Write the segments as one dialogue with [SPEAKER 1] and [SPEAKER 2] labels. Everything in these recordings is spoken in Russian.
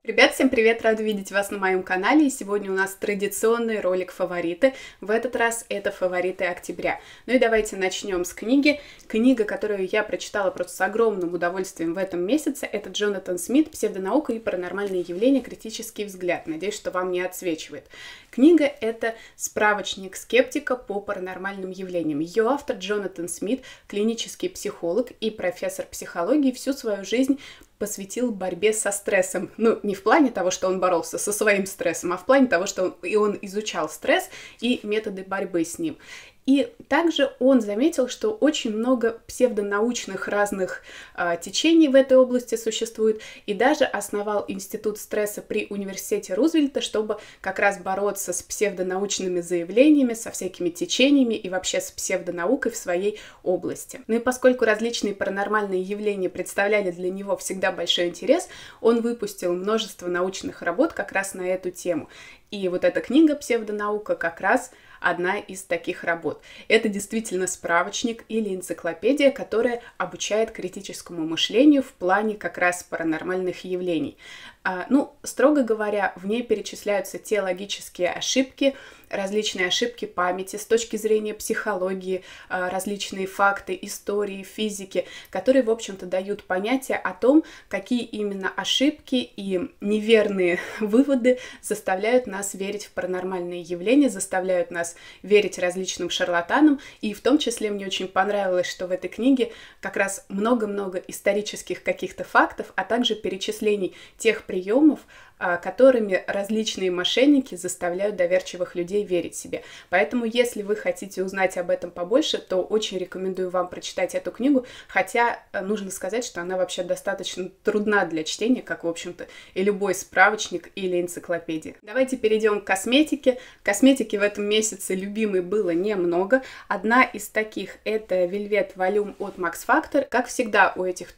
[SPEAKER 1] Ребят, всем привет! Рада видеть вас на моем канале. И сегодня у нас традиционный ролик «Фавориты». В этот раз это «Фавориты октября». Ну и давайте начнем с книги. Книга, которую я прочитала просто с огромным удовольствием в этом месяце, это Джонатан Смит «Псевдонаука и паранормальные явления. Критический взгляд». Надеюсь, что вам не отсвечивает. Книга — это справочник скептика по паранормальным явлениям. Ее автор Джонатан Смит, клинический психолог и профессор психологии, всю свою жизнь посвятил борьбе со стрессом. Ну, не в плане того, что он боролся со своим стрессом, а в плане того, что он изучал стресс и методы борьбы с ним. И также он заметил, что очень много псевдонаучных разных течений в этой области существует, и даже основал институт стресса при университете Рузвельта, чтобы как раз бороться с псевдонаучными заявлениями, со всякими течениями и вообще с псевдонаукой в своей области. Ну и поскольку различные паранормальные явления представляли для него всегда большой интерес, он выпустил множество научных работ как раз на эту тему. И вот эта книга «Псевдонаука» как раз одна из таких работ. Это действительно справочник или энциклопедия, которая обучает критическому мышлению в плане как раз паранормальных явлений. Ну, строго говоря, в ней перечисляются те логические ошибки, различные ошибки памяти с точки зрения психологии, различные факты, истории, физики, которые, в общем-то, дают понятие о том, какие именно ошибки и неверные выводы заставляют нас верить в паранормальные явления, заставляют нас верить различным шарлатанам. И в том числе мне очень понравилось, что в этой книге как раз много-много исторических каких-то фактов, а также перечислений тех приемов, которыми различные мошенники заставляют доверчивых людей верить себе. Поэтому, если вы хотите узнать об этом побольше, то очень рекомендую вам прочитать эту книгу, хотя нужно сказать, что она вообще достаточно трудна для чтения, как, в общем-то, и любой справочник или энциклопедия. Давайте перейдем к косметике. Косметики в этом месяце любимой было немного. Одна из таких — это Velvet Volume от Max Factor. Как всегда, у этой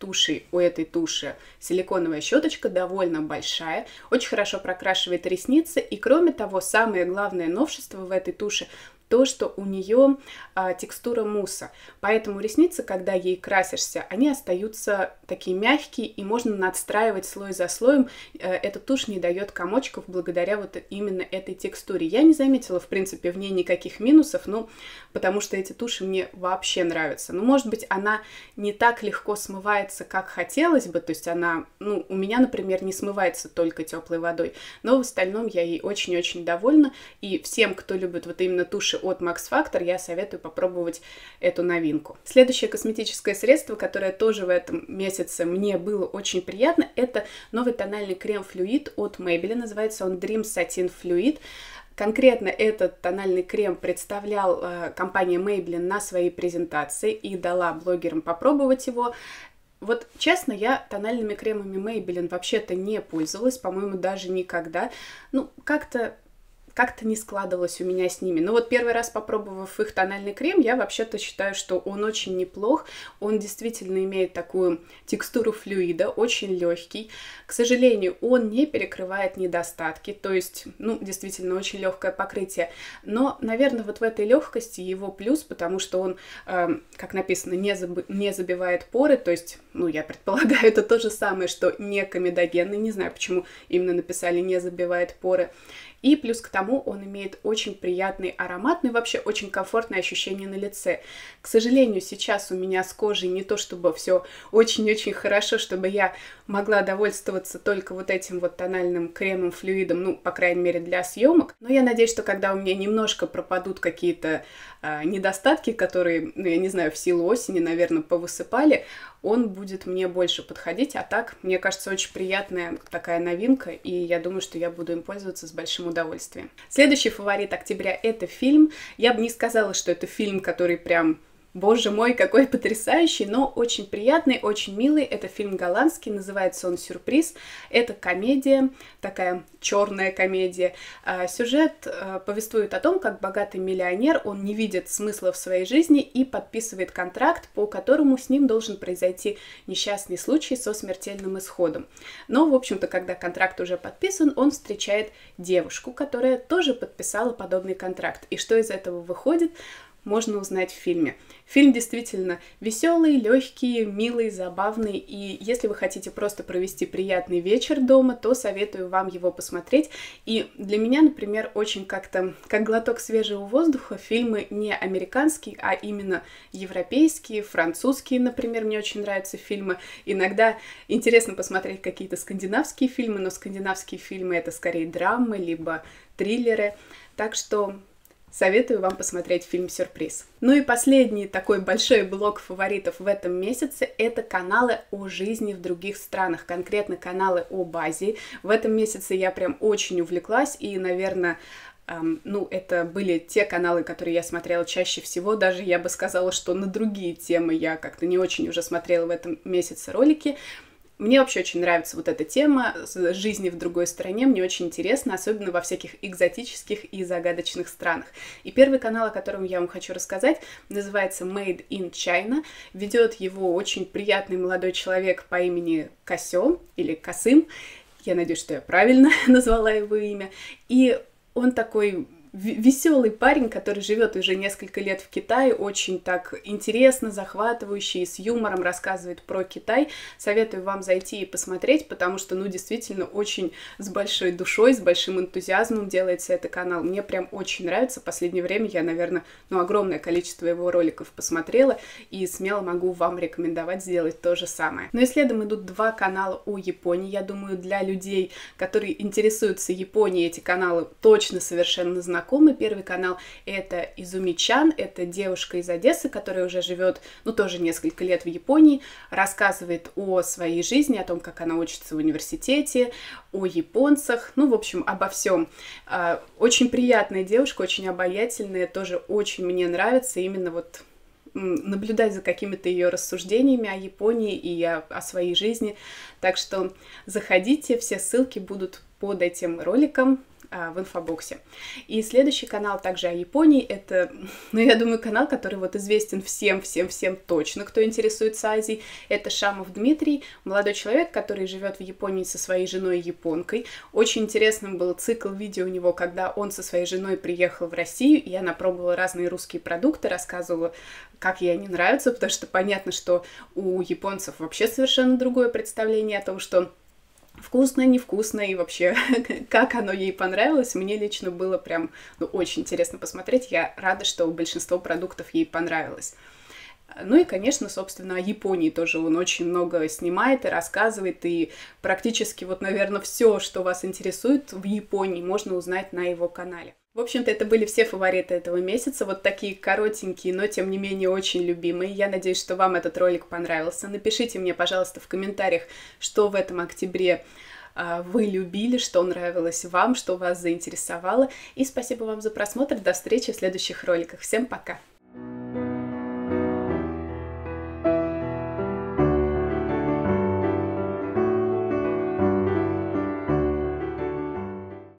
[SPEAKER 1] туши силиконовая щеточка довольно большая, очень хорошо прокрашивает ресницы, и кроме того, самое главное новшество в этой туши — то, что у нее текстура мусса. Поэтому ресницы, когда ей красишься, они остаются такие мягкие, и можно надстраивать слой за слоем. Эта тушь не дает комочков благодаря вот именно этой текстуре. Я не заметила, в принципе, в ней никаких минусов, потому что эти туши мне вообще нравятся. Но, может быть, она не так легко смывается, как хотелось бы. То есть она, у меня, например, не смывается только теплой водой. Но в остальном я ей очень-очень довольна. И всем, кто любит вот именно туши от Max Factor, я советую попробовать эту новинку. Следующее косметическое средство, которое тоже в этом месяце мне было очень приятно, это новый тональный крем Fluid от Maybelline. Называется он Dream Satin Fluid. Конкретно этот тональный крем представлял компания Maybelline на своей презентации и дала блогерам попробовать его. Вот честно, я тональными кремами Maybelline вообще-то не пользовалась, по-моему, даже никогда. Как-то не складывалось у меня с ними. Но вот первый раз, попробовав их тональный крем, я вообще-то считаю, что он очень неплох. Он действительно имеет такую текстуру флюида, очень легкий. К сожалению, он не перекрывает недостатки, то есть, действительно, очень легкое покрытие. Но, наверное, вот в этой легкости его плюс, потому что он, как написано, не забивает поры, то есть, я предполагаю, это то же самое, что не комедогенный, не знаю, почему именно написали «не забивает поры». И плюс к тому он имеет очень приятный аромат, и вообще очень комфортное ощущение на лице. К сожалению, сейчас у меня с кожей не то чтобы все очень-очень хорошо, чтобы я могла довольствоваться только вот этим вот тональным кремом, флюидом, по крайней мере, для съемок. Но я надеюсь, что когда у меня немножко пропадут какие-то недостатки, которые, я не знаю, в силу осени, наверное, повысыпали, он будет мне больше подходить, а так, мне кажется, очень приятная такая новинка, и я думаю, что я буду им пользоваться с большим удовольствием. Следующий фаворит октября — это фильм. Я бы не сказала, что это фильм, который прям... Боже мой, какой потрясающий, но очень приятный, очень милый. Это фильм голландский, называется он «Сюрприз». Это комедия, такая черная комедия. Сюжет повествует о том, как богатый миллионер, он не видит смысла в своей жизни и подписывает контракт, по которому с ним должен произойти несчастный случай со смертельным исходом. Но, в общем-то, когда контракт уже подписан, он встречает девушку, которая тоже подписала подобный контракт. И что из этого выходит? можно узнать в фильме. Фильм действительно веселый, легкий, милый, забавный, и если вы хотите просто провести приятный вечер дома, то советую вам его посмотреть. И для меня, например, очень как-то, как глоток свежего воздуха, фильмы не американские, а именно европейские, французские, например, мне очень нравятся фильмы. Иногда интересно посмотреть какие-то скандинавские фильмы, но скандинавские фильмы — это скорее драмы, либо триллеры. Так что советую вам посмотреть фильм «Сюрприз». Ну и последний такой большой блок фаворитов в этом месяце — это каналы о жизни в других странах, конкретно каналы об Азии. В этом месяце я прям очень увлеклась, и, наверное, это были те каналы, которые я смотрела чаще всего. Даже я бы сказала, что на другие темы я как-то не очень уже смотрела в этом месяце ролики. Мне вообще очень нравится вот эта тема жизни в другой стране, мне очень интересно, особенно во всяких экзотических и загадочных странах. И первый канал, о котором я вам хочу рассказать, называется Made in China. Ведет его очень приятный молодой человек по имени Касё или Касым. Я надеюсь, что я правильно назвала его имя. И он такой веселый парень, который живет уже несколько лет в Китае, очень так интересно, захватывающе и с юмором рассказывает про Китай. Советую вам зайти и посмотреть, потому что, действительно, очень с большой душой, с большим энтузиазмом делается этот канал. Мне прям очень нравится. В последнее время я, наверное, огромное количество его роликов посмотрела и смело могу вам рекомендовать сделать то же самое. Но и следом идут два канала о Японии. Я думаю, для людей, которые интересуются Японией, эти каналы точно совершенно знакомы. Первый канал — это Изуми-чан, это девушка из Одессы, которая уже живет, тоже несколько лет в Японии, рассказывает о своей жизни, о том, как она учится в университете, о японцах, в общем, обо всем. Очень приятная девушка, очень обаятельная, тоже очень мне нравится именно наблюдать за какими-то ее рассуждениями о Японии и о своей жизни. Так что заходите, все ссылки будут под этим роликом в инфобоксе. И следующий канал также о Японии. Это, я думаю, канал, который известен всем точно, кто интересуется Азией. Это Шамов Дмитрий, молодой человек, который живет в Японии со своей женой японкой. Очень интересным был цикл видео у него, когда он со своей женой приехал в Россию, и она пробовала разные русские продукты, рассказывала, как ей они нравятся, потому что понятно, что у японцев вообще совершенно другое представление о том, что вкусно, невкусно и вообще как оно ей понравилось. Мне лично было прям очень интересно посмотреть. Я рада, что большинство продуктов ей понравилось. И, конечно, собственно, о Японии тоже он очень много снимает и рассказывает, и практически наверное, все, что вас интересует в Японии, можно узнать на его канале. В общем-то, это были все фавориты этого месяца, такие коротенькие, но тем не менее очень любимые. Я надеюсь, что вам этот ролик понравился. Напишите мне, пожалуйста, в комментариях, что в этом октябре вы любили, что нравилось вам, что вас заинтересовало. И спасибо вам за просмотр. До встречи в следующих роликах. Всем пока!